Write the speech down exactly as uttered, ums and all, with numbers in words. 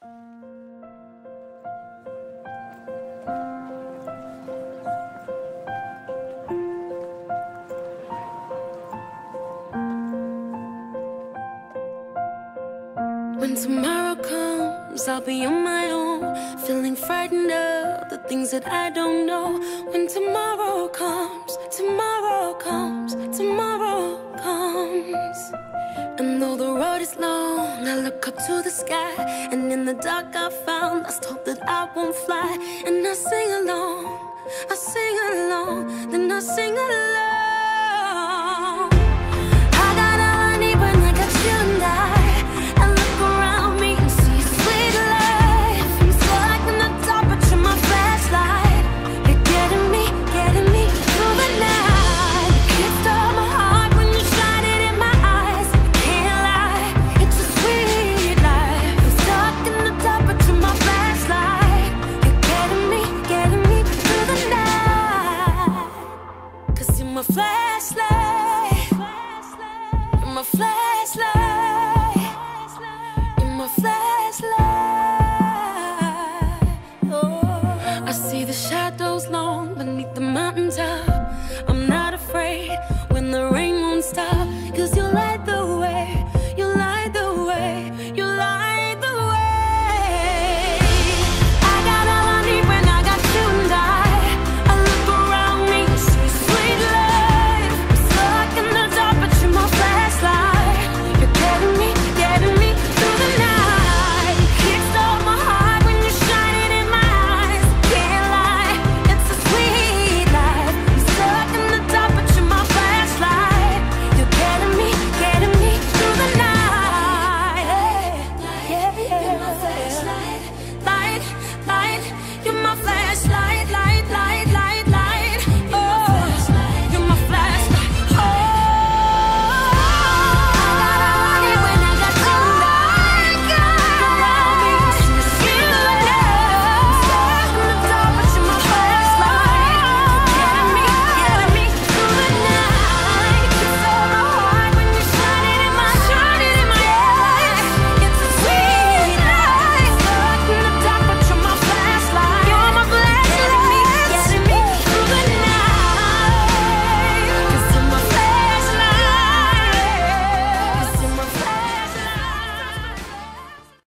When tomorrow comes, I'll be on my own, feeling frightened of the things that I don't know. When tomorrow comes, tomorrow comes, tomorrow comes. And though the road is long, I look up to the sky, and in the dark I found lost hope that I won't fly. And I sing along, I sing along, then I sing along.